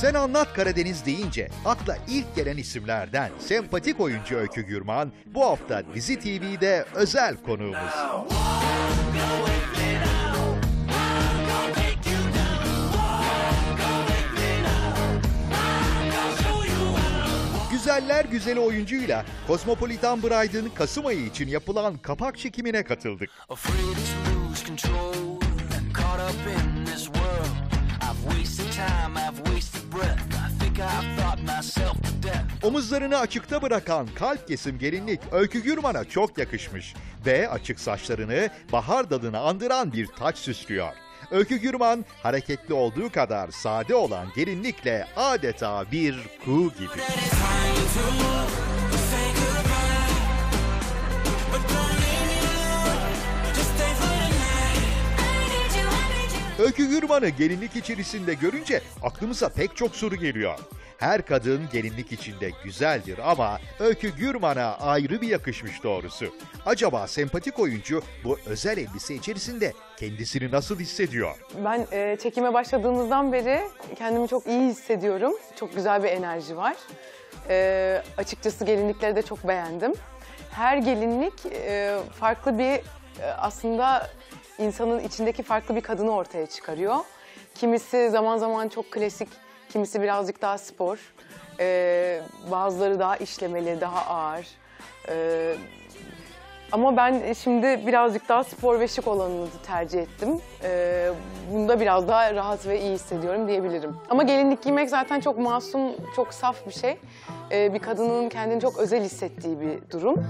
Sen Anlat Karadeniz deyince akla ilk gelen isimlerden sempatik oyuncu Öykü Gürman bu hafta Dizi TV'de özel konuğumuz. Güzeller güzeli oyuncuyla Cosmopolitan Bride'ın Kasım ayı için yapılan kapak çekimine katıldık. Omuzlarını açıkta bırakan kalp kesim gelinlik Öykü Gürman'a çok yakışmış ve açık saçlarını bahar dalını andıran bir taç süslüyor. Öykü Gürman hareketli olduğu kadar sade olan gelinlikle adeta bir kuğu gibi. Öykü Gürman'ı gelinlik içerisinde görünce aklımıza pek çok soru geliyor. Her kadın gelinlik içinde güzeldir ama Öykü Gürman'a ayrı bir yakışmış doğrusu. Acaba sempatik oyuncu bu özel elbise içerisinde kendisini nasıl hissediyor? Ben çekime başladığımızdan beri kendimi çok iyi hissediyorum. Çok güzel bir enerji var. Açıkçası gelinlikleri de çok beğendim. Her gelinlik farklı bir aslında insanın içindeki farklı bir kadını ortaya çıkarıyor. Kimisi zaman zaman çok klasik, kimisi birazcık daha spor. Bazıları daha işlemeli, daha ağır. Ama ben şimdi birazcık daha spor ve şık olanını tercih ettim. Bunda biraz daha rahat ve iyi hissediyorum diyebilirim. Ama gelinlik giymek zaten çok masum, çok saf bir şey. Bir kadının kendini çok özel hissettiği bir durum.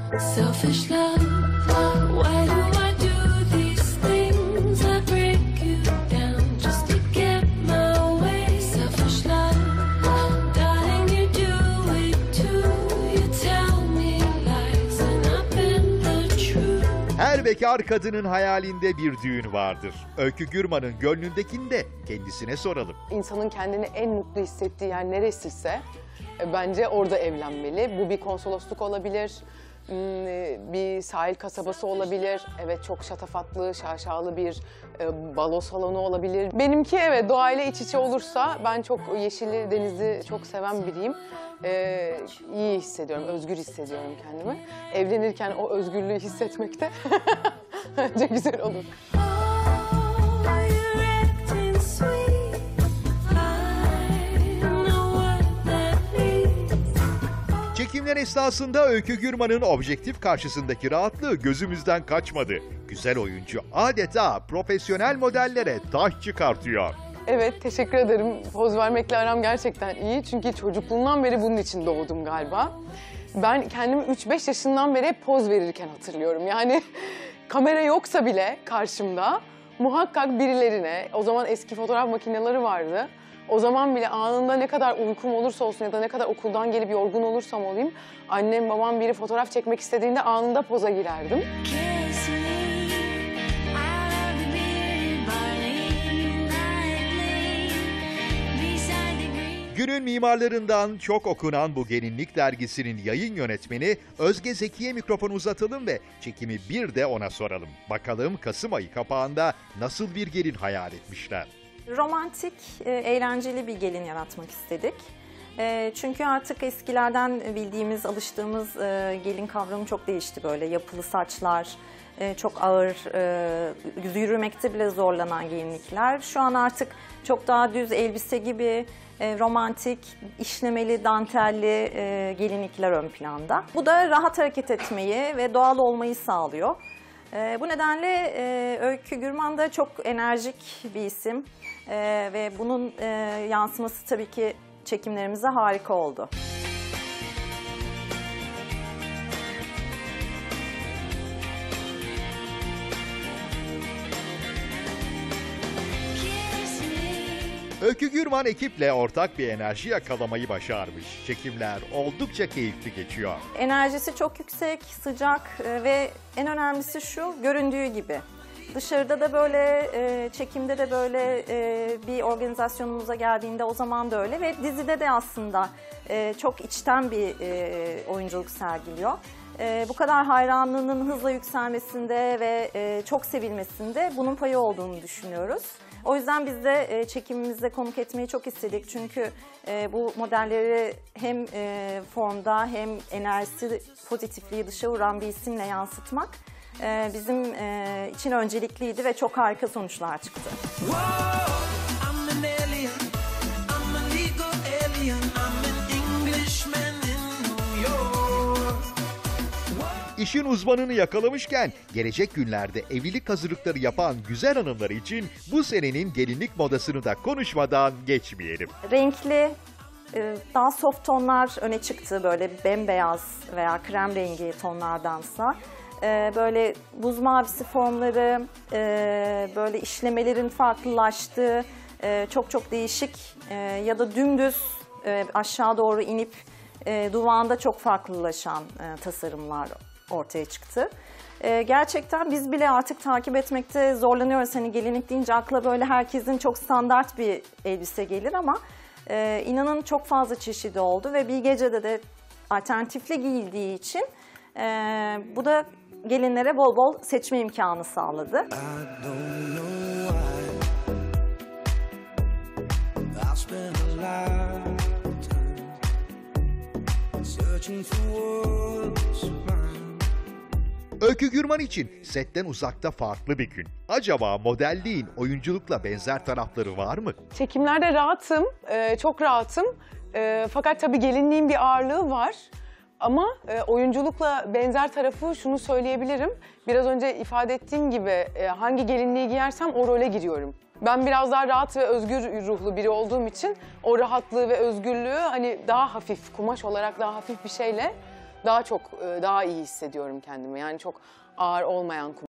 Her bekar kadının hayalinde bir düğün vardır. Öykü Gürman'ın gönlündekini de kendisine soralım. İnsanın kendini en mutlu hissettiği yer neresiyse bence orada evlenmeli. Bu bir konsolosluk olabilir, bir sahil kasabası olabilir. Evet, çok şatafatlı, şaşalı bir balo salonu olabilir. Benimki evet doğayla iç içe olursa, ben çok yeşili, denizi çok seven biriyim. İyi hissediyorum, özgür hissediyorum kendimi. Evlenirken o özgürlüğü hissetmek de bence güzel olur. Çekimler esnasında Öykü Gürman'ın objektif karşısındaki rahatlığı gözümüzden kaçmadı. Güzel oyuncu adeta profesyonel modellere taş çıkartıyor. Evet, teşekkür ederim. Poz vermekle aram gerçekten iyi. Çünkü çocukluğumdan beri bunun için doğdum galiba. Ben kendimi 3-5 yaşından beri hep poz verirken hatırlıyorum. Yani kamera yoksa bile karşımda muhakkak birilerine, o zaman eski fotoğraf makineleri vardı. O zaman bile anında ne kadar uykum olursa olsun ya da ne kadar okuldan gelip yorgun olursam olayım, annem babam biri fotoğraf çekmek istediğinde anında poza girerdim. Günün mimarlarından çok okunan bu gelinlik dergisinin yayın yönetmeni Özge Zeki'ye mikrofonu uzatalım ve çekimi bir de ona soralım. Bakalım Kasım ayı kapağında nasıl bir gelin hayal etmişler? Romantik, eğlenceli bir gelin yaratmak istedik. Çünkü artık eskilerden bildiğimiz, alıştığımız gelin kavramı çok değişti böyle. Yapılı saçlar, çok ağır, yürümekte bile zorlanan gelinlikler. Şu an artık çok daha düz elbise gibi romantik, işlemeli, dantelli gelinlikler ön planda. Bu da rahat hareket etmeyi ve doğal olmayı sağlıyor. Bu nedenle Öykü Gürman da çok enerjik bir isim ve bunun yansıması tabii ki çekimlerimize harika oldu. Öykü Gürman ekiple ortak bir enerji yakalamayı başarmış. Çekimler oldukça keyifli geçiyor. Enerjisi çok yüksek, sıcak ve en önemlisi şu, göründüğü gibi. Dışarıda da böyle, çekimde de böyle, bir organizasyonumuza geldiğinde o zaman da öyle ve dizide de aslında çok içten bir oyunculuk sergiliyor. Bu kadar hayranlığının hızla yükselmesinde ve çok sevilmesinde bunun payı olduğunu düşünüyoruz. O yüzden biz de çekimimizde konuk etmeyi çok istedik. Çünkü bu modelleri hem formda hem enerjisi, pozitifliği dışa vuran bir isimle yansıtmak bizim için öncelikliydi ve çok harika sonuçlar çıktı. İşin uzmanını yakalamışken gelecek günlerde evlilik hazırlıkları yapan güzel hanımlar için bu senenin gelinlik modasını da konuşmadan geçmeyelim. Renkli, daha soft tonlar öne çıktı. Böyle bembeyaz veya krem rengi tonlardansa. Böyle buz mavisi formları, böyle işlemelerin farklılaştığı, çok değişik ya da dümdüz aşağı doğru inip duvağında çok farklılaşan tasarımlar ortaya çıktı. Gerçekten biz bile artık takip etmekte zorlanıyoruz. Hani gelinlik deyince akla böyle herkesin çok standart bir elbise gelir ama inanın çok fazla çeşidi oldu ve bir gecede de alternatifli giyildiği için bu da gelinlere bol bol seçme imkanı sağladı. Öykü Gürman için setten uzakta farklı bir gün. Acaba modelliğin oyunculukla benzer tarafları var mı? Çekimlerde rahatım, çok rahatım. Fakat tabii gelinliğin bir ağırlığı var. Ama oyunculukla benzer tarafı şunu söyleyebilirim. Biraz önce ifade ettiğim gibi hangi gelinliği giyersem o role giriyorum. Ben biraz daha rahat ve özgür ruhlu biri olduğum için o rahatlığı ve özgürlüğü hani daha hafif, kumaş olarak daha hafif bir şeyle daha iyi hissediyorum kendimi. Yani çok ağır olmayan kumaş.